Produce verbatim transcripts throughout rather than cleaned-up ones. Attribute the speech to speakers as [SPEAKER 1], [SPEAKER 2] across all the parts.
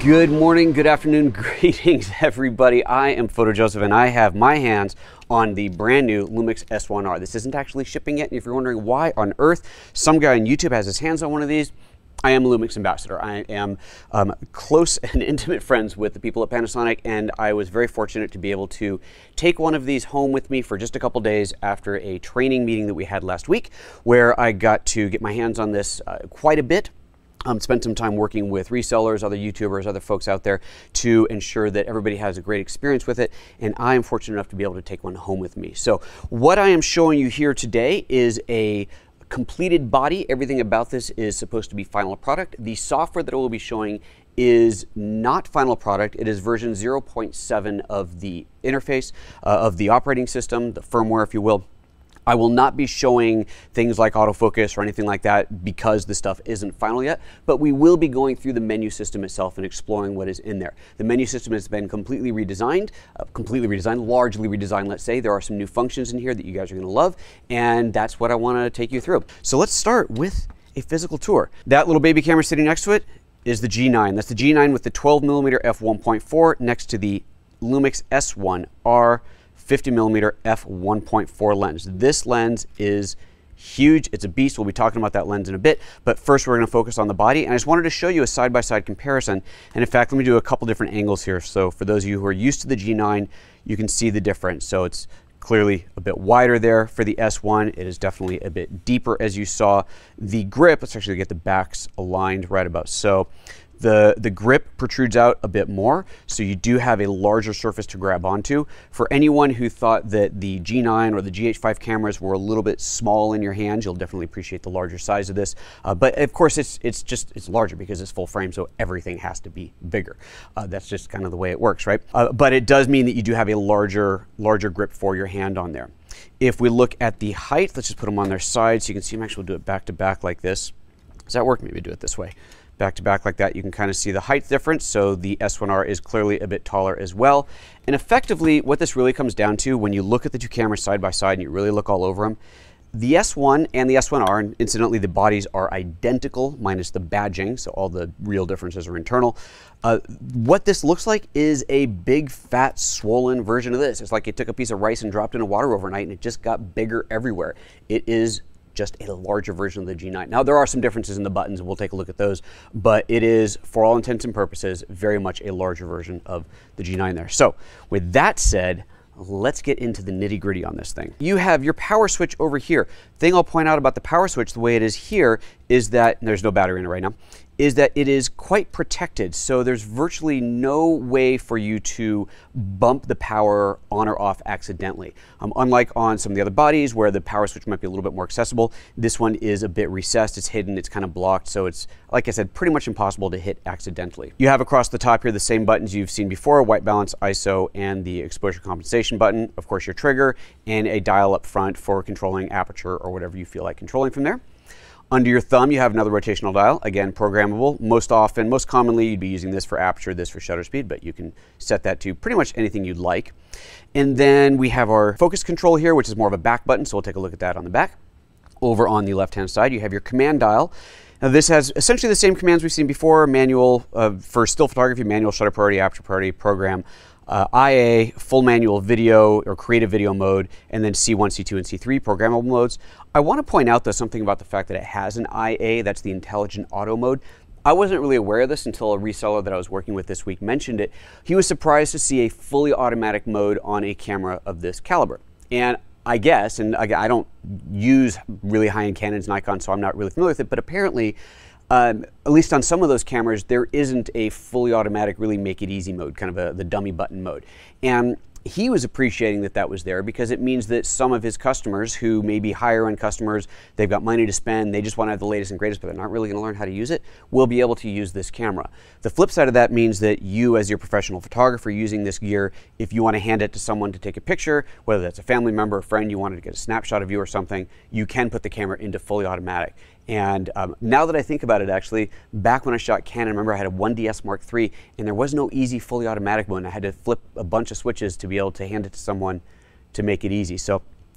[SPEAKER 1] Good morning, good afternoon, greetings everybody. I am Photo Joseph and I have my hands on the brand new Lumix S one R. This isn't actually shipping yet, and if you're wondering why on earth some guy on YouTube has his hands on one of these, I am a Lumix ambassador. I am um, close and intimate friends with the people at Panasonic, and I was very fortunate to be able to take one of these home with me for just a couple days after a training meeting that we had last week, where I got to get my hands on this uh, quite a bit. Um, spent some time working with resellers, other YouTubers, other folks out there to ensure that everybody has a great experience with it, and I am fortunate enough to be able to take one home with me. So what I am showing you here today is a completed body. Everything about this is supposed to be final product. The software that I will be showing is not final product. It is version zero point seven of the interface, uh, of the operating system, the firmware, if you will. I will not be showing things like autofocus or anything like that because the stuff isn't final yet, but we will be going through the menu system itself and exploring what is in there. The menu system has been completely redesigned, uh, completely redesigned, largely redesigned, let's say. There are some new functions in here that you guys are gonna love, and that's what I wanna take you through. So let's start with a physical tour. That little baby camera sitting next to it is the G nine. That's the G nine with the twelve millimeter f one point four next to the Lumix S one R fifty millimeter f one point four lens. This lens is huge. It's a beast. We'll be talking about that lens in a bit, but first we're going to focus on the body, and I just wanted to show you a side-by-side comparison. And in fact, let me do a couple different angles here. So for those of you who are used to the G nine, you can see the difference. So it's clearly a bit wider there for the S one. It is definitely a bit deeper, as you saw. The grip, let's actually get the backs aligned right about so. The, the grip protrudes out a bit more, so you do have a larger surface to grab onto. For anyone who thought that the G nine or the G H five cameras were a little bit small in your hands, you'll definitely appreciate the larger size of this. Uh, but of course, it's, it's just it's larger because it's full frame, so everything has to be bigger. Uh, that's just kind of the way it works, right? Uh, but it does mean that you do have a larger, larger grip for your hand on there. If we look at the height, let's just put them on their sides so you can see them. Actually, we'll do it back to back like this. Does that work? Maybe do it this way. Back to back like that, you can kind of see the height difference. So the S one R is clearly a bit taller as well. And effectively, what this really comes down to, when you look at the two cameras side by side and you really look all over them, the S one and the S one R, and incidentally, the bodies are identical minus the badging, so all the real differences are internal. Uh, what this looks like is a big, fat, swollen version of this. It's like it took a piece of rice and dropped it in water overnight, and it just got bigger everywhere. It is just a larger version of the G nine. Now, there are some differences in the buttons, and we'll take a look at those, but it is, for all intents and purposes, very much a larger version of the G nine there. So, with that said, let's get into the nitty-gritty on this thing. You have your power switch over here. Thing I'll point out about the power switch, the way it is here, is that, and there's no battery in it right now, is that it is quite protected. So there's virtually no way for you to bump the power on or off accidentally. Um, unlike on some of the other bodies where the power switch might be a little bit more accessible, this one is a bit recessed, it's hidden, it's kind of blocked, so it's, like I said, pretty much impossible to hit accidentally. You have across the top here the same buttons you've seen before, white balance, I S O, and the exposure compensation button, of course your trigger, and a dial up front for controlling aperture or whatever you feel like controlling from there. Under your thumb, you have another rotational dial, again, programmable. Most often, most commonly, you'd be using this for aperture, this for shutter speed, but you can set that to pretty much anything you'd like. And then we have our focus control here, which is more of a back button, so we'll take a look at that on the back. Over on the left-hand side, you have your command dial. Now, this has essentially the same commands we've seen before: manual uh, for still photography, manual shutter priority, aperture priority, program, Uh, I A, full manual video or creative video mode, and then C one, C two, and C three programmable modes. I want to point out though something about the fact that it has an I A, that's the intelligent auto mode. I wasn't really aware of this until a reseller that I was working with this week mentioned it. He was surprised to see a fully automatic mode on a camera of this caliber. And I guess, and I, I don't use really high-end Canons, Nikon, so I'm not really familiar with it, but apparently, Um, at least on some of those cameras, there isn't a fully automatic, really make it easy mode, kind of a, the dummy button mode. And he was appreciating that that was there because it means that some of his customers who may be higher end customers, they've got money to spend, they just want to have the latest and greatest, but they're not really going to learn how to use it, will be able to use this camera. The flip side of that means that you, as your professional photographer using this gear, if you want to hand it to someone to take a picture, whether that's a family member, a friend, you wanted to get a snapshot of you or something, you can put the camera into fully automatic. And um, now that I think about it, actually, back when I shot Canon, I remember I had a one D S Mark three, and there was no easy fully automatic mode. I had to flip a bunch of switches to be able to hand it to someone to make it easy. So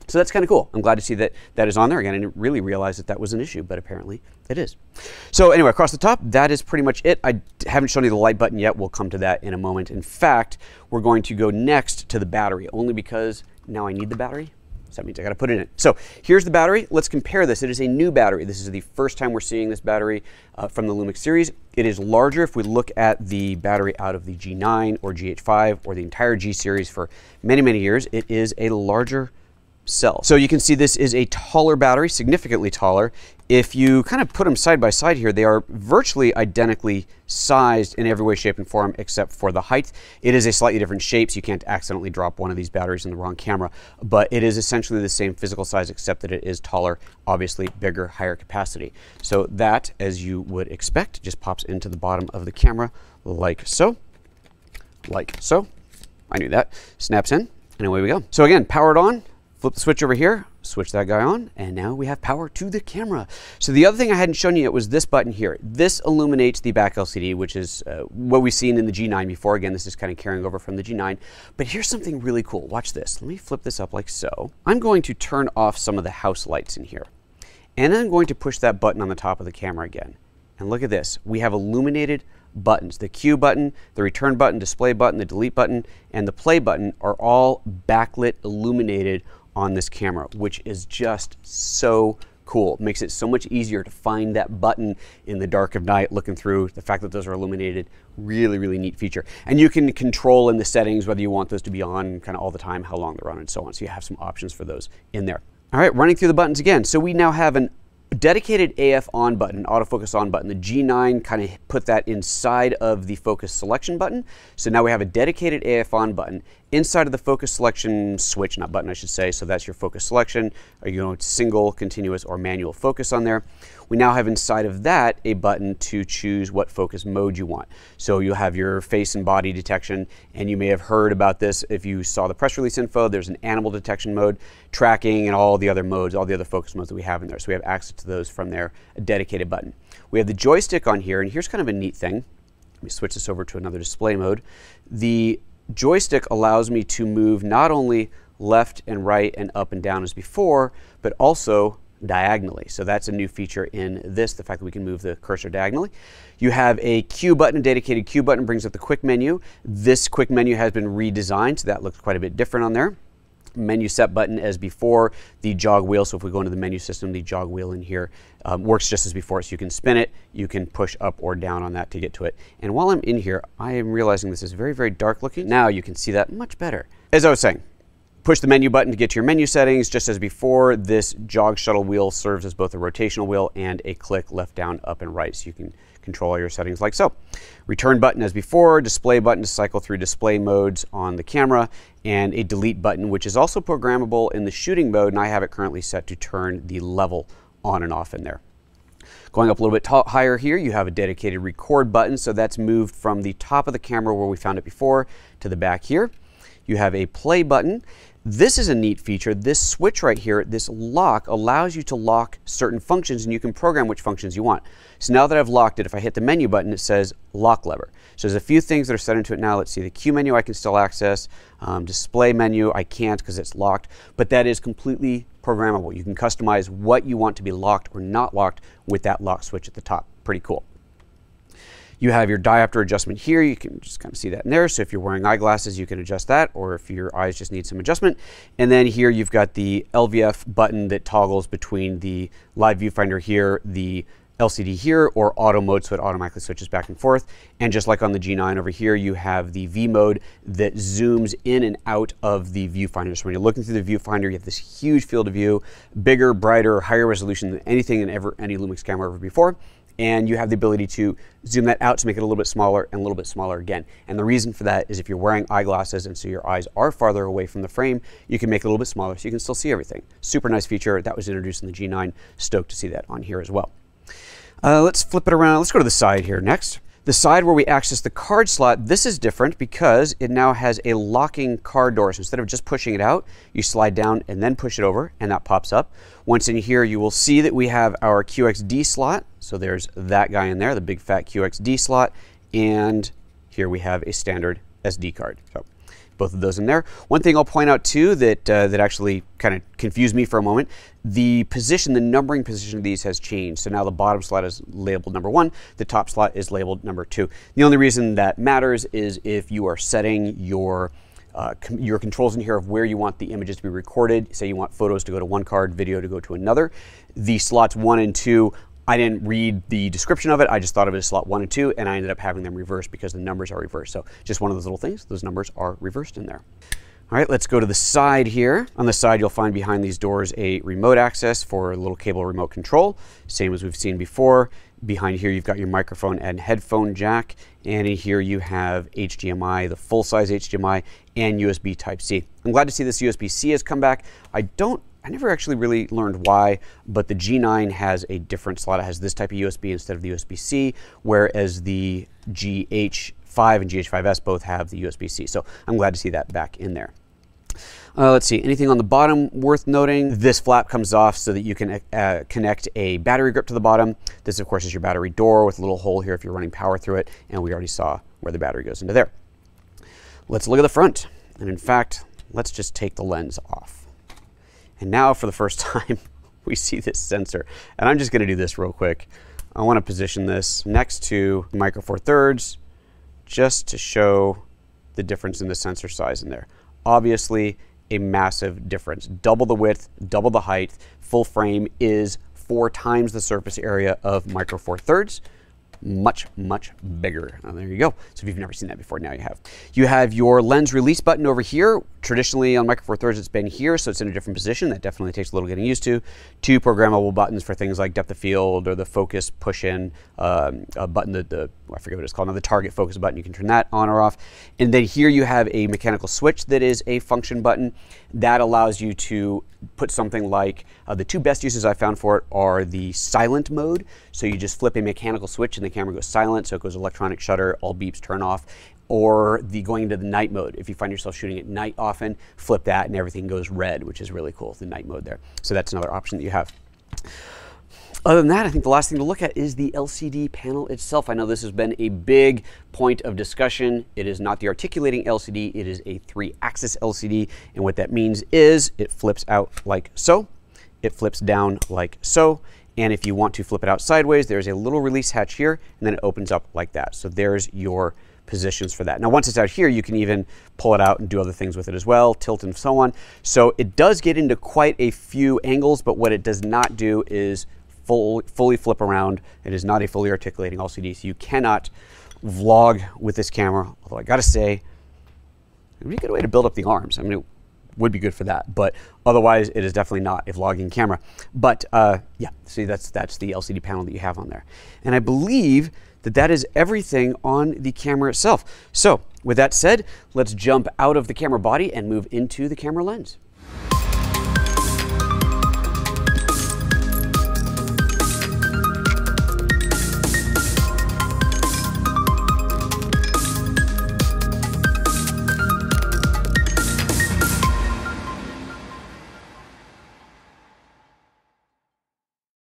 [SPEAKER 1] So that's kind of cool. I'm glad to see that that is on there. Again, I didn't really realize that that was an issue, but apparently it is. So anyway, across the top, that is pretty much it. I haven't shown you the light button yet. We'll come to that in a moment. In fact, we're going to go next to the battery, only because now I need the battery. So that means I got to put it in. So here's the battery. Let's compare this. It is a new battery. This is the first time we're seeing this battery uh, from the Lumix series. It is larger if we look at the battery out of the G nine or G H five or the entire G series for many, many years. It is a larger cell. So you can see this is a taller battery, significantly taller. If you kind of put them side by side here, they are virtually identically sized in every way, shape, and form except for the height. It is a slightly different shape, so you can't accidentally drop one of these batteries in the wrong camera, but it is essentially the same physical size except that it is taller, obviously bigger, higher capacity. So that, as you would expect, just pops into the bottom of the camera like so, like so. I knew that. Snaps in, and away we go. So again, powered on. Flip the switch over here, switch that guy on, and now we have power to the camera. So the other thing I hadn't shown you yet was this button here. This illuminates the back L C D, which is uh, what we've seen in the G nine before. Again, this is kind of carrying over from the G nine. But here's something really cool. Watch this. Let me flip this up like so. I'm going to turn off some of the house lights in here. And then I'm going to push that button on the top of the camera again. And look at this. We have illuminated buttons. The Q button, the return button, display button, the delete button, and the play button are all backlit, illuminated on this camera, which is just so cool. It makes it so much easier to find that button in the dark of night looking through. The fact that those are illuminated, really, really neat feature. And you can control in the settings whether you want those to be on kind of all the time, how long they're on, and so on. So you have some options for those in there. All right, running through the buttons again. So we now have an dedicated A F on button, autofocus on button. The G nine kind of put that inside of the focus selection button. So now we have a dedicated A F on button inside of the focus selection switch, not button I should say. So that's your focus selection. Are you going to single, continuous, or manual focus on there? We now have inside of that a button to choose what focus mode you want. So you'll have your face and body detection, and you may have heard about this if you saw the press release info. There's an animal detection mode, tracking, and all the other modes, all the other focus modes that we have in there. So we have access to those from there, a dedicated button. We have the joystick on here, and here's kind of a neat thing. Let me switch this over to another display mode. The joystick allows me to move not only left and right and up and down as before, but also diagonally. So that's a new feature in this, the fact that we can move the cursor diagonally. You have a Q button, a dedicated Q button, brings up the quick menu. This quick menu has been redesigned, so that looks quite a bit different on there. Menu set button as before, the jog wheel. So if we go into the menu system, the jog wheel in here um, works just as before. So you can spin it, you can push up or down on that to get to it. And while I'm in here, I am realizing this is very, very dark looking. Now you can see that much better. As I was saying, push the menu button to get to your menu settings. Just as before, this jog shuttle wheel serves as both a rotational wheel and a click left, down, up, and right. So you can control all your settings like so. Return button as before, display button to cycle through display modes on the camera, and a delete button, which is also programmable in the shooting mode, and I have it currently set to turn the level on and off in there. Going up a little bit higher here, you have a dedicated record button, so that's moved from the top of the camera where we found it before to the back here. You have a play button. This is a neat feature. This switch right here, this lock, allows you to lock certain functions, and you can program which functions you want. So now that I've locked it, if I hit the menu button, it says lock lever. So there's a few things that are set into it now. Let's see, the Q menu I can still access. Um, display menu I can't because it's locked, but that is completely programmable. You can customize what you want to be locked or not locked with that lock switch at the top. Pretty cool. You have your diopter adjustment here. You can just kind of see that in there. So if you're wearing eyeglasses, you can adjust that, or if your eyes just need some adjustment. And then here you've got the L V F button that toggles between the live viewfinder here, the L C D here, or auto mode, so it automatically switches back and forth. And just like on the G nine over here, you have the V mode that zooms in and out of the viewfinder. So when you're looking through the viewfinder, you have this huge field of view, bigger, brighter, higher resolution than anything in ever any Lumix camera ever before. And you have the ability to zoom that out to make it a little bit smaller and a little bit smaller again. And the reason for that is if you're wearing eyeglasses and so your eyes are farther away from the frame, you can make it a little bit smaller so you can still see everything. Super nice feature that was introduced in the G nine. Stoked to see that on here as well. Uh, let's flip it around. Let's go to the side here next. The side where we access the card slot, this is different because it now has a locking card door. So instead of just pushing it out, you slide down and then push it over, and that pops up. Once in here, you will see that we have our Q X D slot. So there's that guy in there, the big fat Q X D slot, and here we have a standard S D card. So both of those in there. One thing I'll point out too that uh, that actually kind of confused me for a moment, the position, the numbering position of these has changed. So now the bottom slot is labeled number one, the top slot is labeled number two. The only reason that matters is if you are setting your Uh, com your controls in here of where you want the images to be recorded. Say you want photos to go to one card, video to go to another. The slots one and two, I didn't read the description of it. I just thought of it as slot one and two, and I ended up having them reversed because the numbers are reversed. So just one of those little things, those numbers are reversed in there. All right, let's go to the side here. On the side, you'll find behind these doors a remote access for a little cable remote control, same as we've seen before. Behind here, you've got your microphone and headphone jack. And in here, you have H D M I, the full-size H D M I, and U S B Type-C. I'm glad to see this U S B C has come back. I don't, I never actually really learned why, but the G nine has a different slot. It has this type of U S B instead of the U S B C, whereas the G H five and G H five S both have the U S B C. So I'm glad to see that back in there. Uh, let's see, anything on the bottom worth noting? This flap comes off so that you can uh, connect a battery grip to the bottom. This, of course, is your battery door with a little hole here if you're running power through it, and we already saw where the battery goes into there. Let's look at the front, and in fact, let's just take the lens off. And now, for the first time, we see this sensor, and I'm just going to do this real quick. I want to position this next to Micro Four Thirds just to show the difference in the sensor size in there. Obviously, a massive difference. Double the width, double the height. Full frame is four times the surface area of Micro Four Thirds. Much, much bigger. Oh, there you go. So if you've never seen that before, now you have. You have your lens release button over here. Traditionally on Micro Four Thirds, it's been here, so it's in a different position. That definitely takes a little getting used to. Two programmable buttons for things like depth of field or the focus push-in um, a button, the, the I forget what it's called now, the target focus button. You can turn that on or off. And then here you have a mechanical switch that is a function button that allows you to put something like, uh, the two best uses I found for it are the silent mode. So you just flip a mechanical switch and the camera goes silent, so it goes electronic shutter, all beeps turn off. Or the going into the night mode. If you find yourself shooting at night often, flip that and everything goes red, which is really cool, the night mode there. So that's another option that you have. Other than that, I think the last thing to look at is the L C D panel itself. I know this has been a big point of discussion. It is not the articulating L C D, it is a three-axis L C D, and what that means is it flips out like so, it flips down like so, and if you want to flip it out sideways, there's a little release hatch here, and then it opens up like that. So there's your positions for that. Now, once it's out here, you can even pull it out and do other things with it as well, tilt and so on. So it does get into quite a few angles, but what it does not do is full, fully flip around. It is not a fully articulating L C D, so you cannot vlog with this camera, although I gotta say, it would be a good way to build up the arms. I mean, it would be good for that, but otherwise it is definitely not a vlogging camera. But uh, yeah, see, that's, that's the L C D panel that you have on there. And I believe that that is everything on the camera itself. So with that said, let's jump out of the camera body and move into the camera lens.